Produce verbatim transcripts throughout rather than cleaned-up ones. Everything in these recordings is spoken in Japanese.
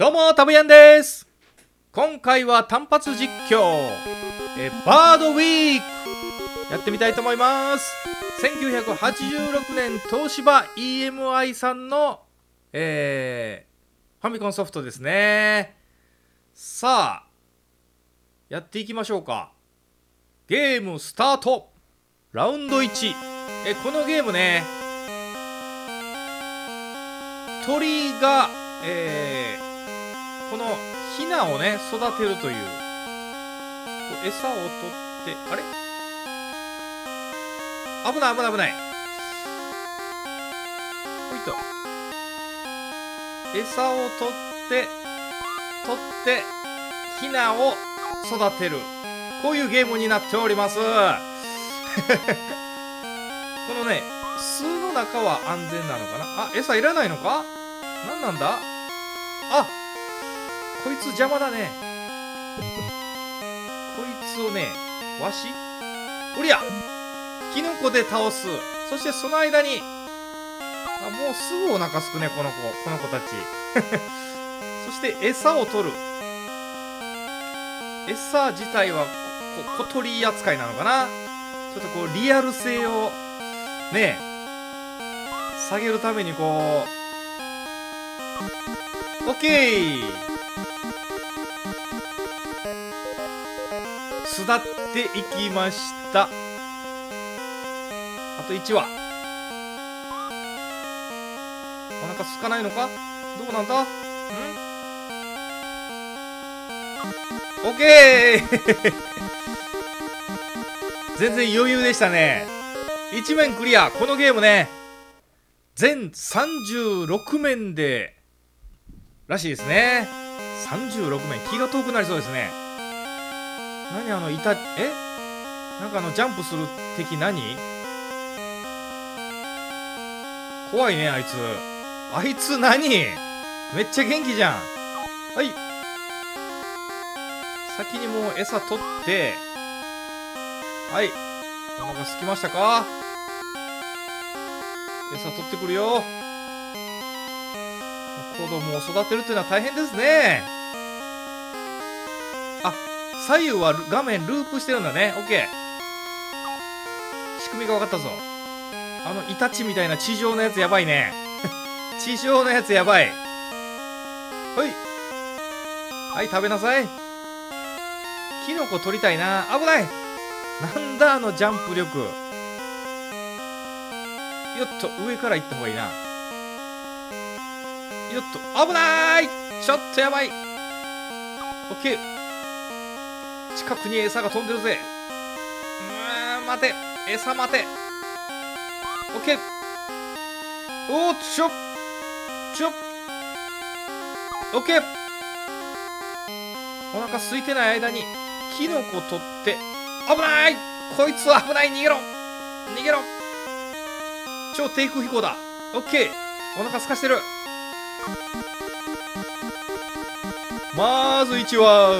どうもたぶやんです。今回は単発実況えバードウィークやってみたいと思います。せんきゅうひゃくはちじゅうろくねん東芝 イーエムアイ さんの、えー、ファミコンソフトですね。さあやっていきましょうか。ゲームスタート。ラウンドいち。えこのゲームね、鳥が、えー、このヒナをね育てるという、餌を取って、あれ危ない危ない危ない、ほいと餌を取って取ってヒナを育てる、こういうゲームになっておりますこのね巣の中は安全なのかな。あ、餌いらないのか。何なんだ。あ、こいつ邪魔だね。こいつをね、わしおりゃキノコで倒す。そしてその間に、あ、もうすぐお腹すくね、この子この子たちそして餌を取る。餌自体はこ小鳥扱いなのかな。ちょっとこうリアル性をね下げるためにこう OK 巣立っていきました。あといちわ。お腹空かないのか。どうなんだ。ん OK 全然余裕でしたね。いち面クリア。このゲームね全さんじゅうろくめんでらしいですね。さんじゅうろくめん、気が遠くなりそうですね。何あのいたえなんかあのジャンプする敵何怖いねあいつ。あいつ何めっちゃ元気じゃん。はい、先にもう餌取って、はい、お腹すきましたか。餌取ってくるよ。子供を育てるっていうのは大変ですね。あ、左右は画面ループしてるんだね。 OK、 仕組みが分かったぞ。あのイタチみたいな地上のやつやばいね地上のやつやばい。はいはい、食べなさい。キノコ取りたいな。危ない。なんだあのジャンプ力。よっと上から行った方がいいな。よっと危ない。ちょっとやばい。オッケー、近くに餌が飛んでるぜ。うーん、待て餌待て。オッケー、おーちょちょオッケー。お腹空いてない間にキノコ取って、危ない。こいつは危ない。逃げろ逃げろ。超低空飛行だ。オッケー、お腹空かしてる。まずいちわ。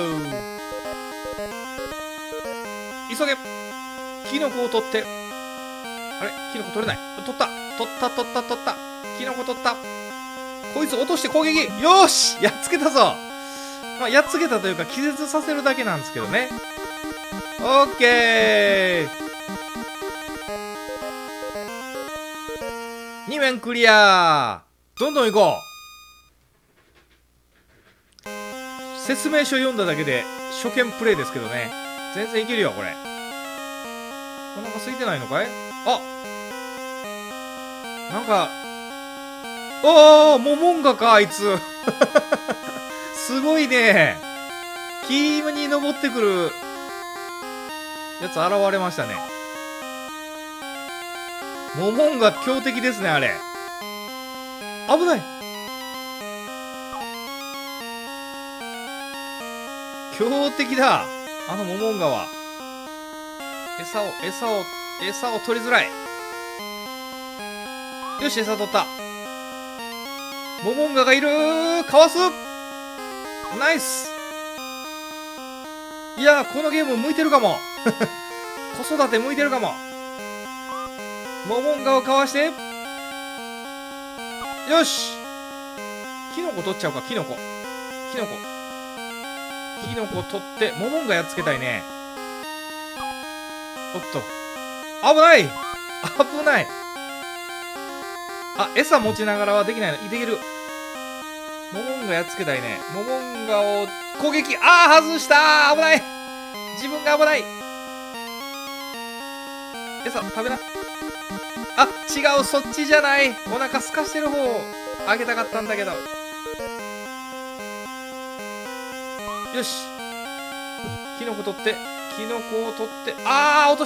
急げ。キノコを取って、あれキノコ取れない。取った取った取った取った。キノコ取った。こいつ落として攻撃。よーし、やっつけたぞ。まあ、やっつけたというか気絶させるだけなんですけどね。オッケー、に面クリア。どんどん行こう。説明書読んだだけで初見プレイですけどね、全然いけるよこれ。お腹空いてないのかい。あ、なんかおお、モモンガかあいつすごいね。木に登ってくるやつ現れましたね。モモンガ強敵ですねあれ。危ない。強敵だあのモモンガは。餌を餌を餌を取りづらい。よし、餌取った。モモンガがいるー。かわす。ナイス。いやー、このゲーム向いてるかも子育て向いてるかも。モモンガをかわして、よし、キノコ取っちゃうか。キノコキノコキノコ取ってモモンガやっつけたいね。おっと危ない、危ない。あ、餌持ちながらはできないの。できる。モモンガやっつけたいね。モモンガを攻撃。ああ、外したー。危ない。自分が危ない。餌食べな。あ、違う、そっちじゃない。お腹すかしてる方をあげたかったんだけど。よし、キノコ取って、キノコを取って、ああ、落とした。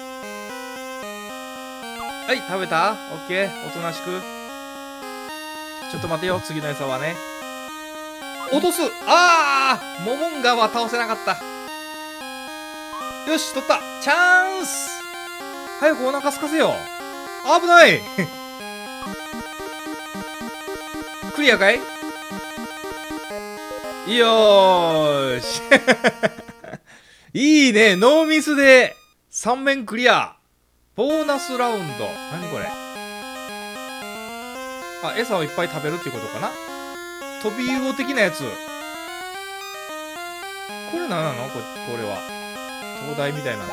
はい、食べた。オッケー、おとなしく。ちょっと待てよ、次の餌はね。落とす。ああ、モモンガは倒せなかった。よし、取った。チャンス。早くお腹空かせよ。危ないクリアかい。よーしいいね、ノーミスでさん面クリア。ボーナスラウンド。何これ。あ、餌をいっぱい食べるっていうことかな。飛び魚的なやつ。これ何なの。ここれは灯台みたいな。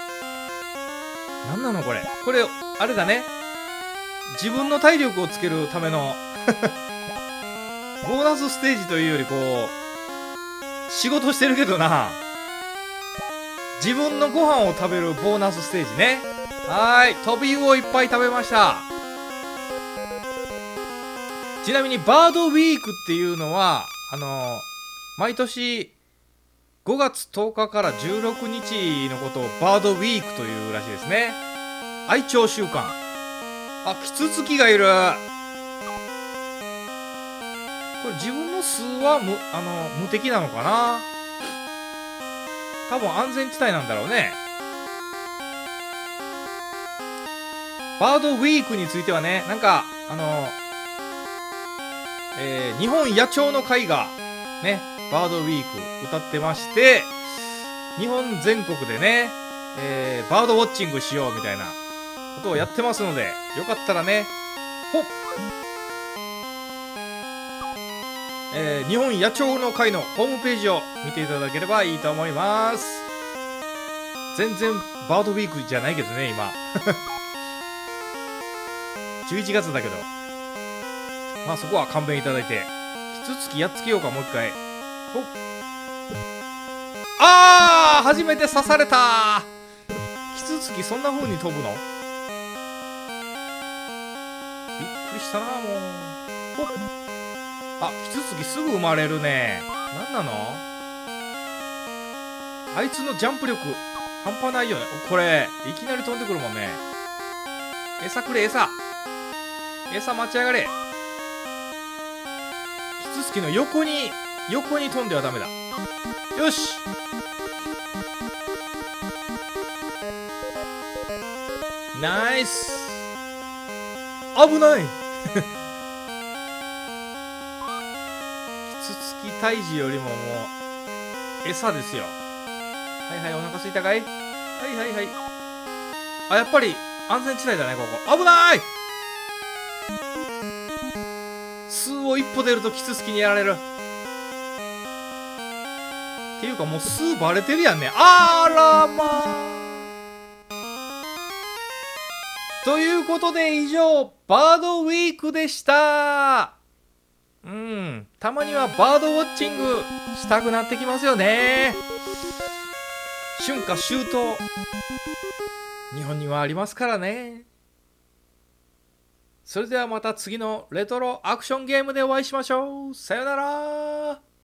何なのこれ。これあれだね、自分の体力をつけるためのボーナスステージというよりこう仕事してるけどな、自分のご飯を食べるボーナスステージね。はーい、飛び魚をいっぱい食べました。ちなみにバードウィークっていうのはあの毎年ごがつとおかからじゅうろくにちのことをバードウィークというらしいですね。愛鳥週間。あ、キツツキがいる。これ自分の巣は無あの無敵なのかな。多分安全地帯なんだろうね。バードウィークについてはね、なんかあの、えー、日本野鳥の会がねバードウィーク歌ってまして、日本全国でね、えー、バードウォッチングしようみたいなことをやってますので、よかったらね、ほっ、えー、日本野鳥の会のホームページを見ていただければいいと思います。全然バードウィークじゃないけどね今じゅういちがつだけど、まあそこは勘弁いただいて、キツツキやっつけようか、もう一回。ほっ、あー、初めて刺された。キツツキそんな風に飛ぶの。びっくりしたなもう。ほっ、あ、キツツキすぐ生まれるね。なんなのあいつのジャンプ力半端ないよね。これいきなり飛んでくるもんね。餌くれ、餌餌待ち上がれ。キツツキの横に横に飛んではダメだ。よし、ナイス。危ないキツツキ退治よりももう餌ですよ。はいはい、お腹すいたかい。はいはいはい。あ、やっぱり安全地帯だねここ。危ない。巣を一歩出るとキツツキにやられるっていうか、もう巣バレてるやんね。あらまあ。ということで以上バードウィークでした。うん、たまにはバードウォッチングしたくなってきますよね。春夏秋冬日本にはありますからね。それではまた次のレトロアクションゲームでお会いしましょう。さよなら。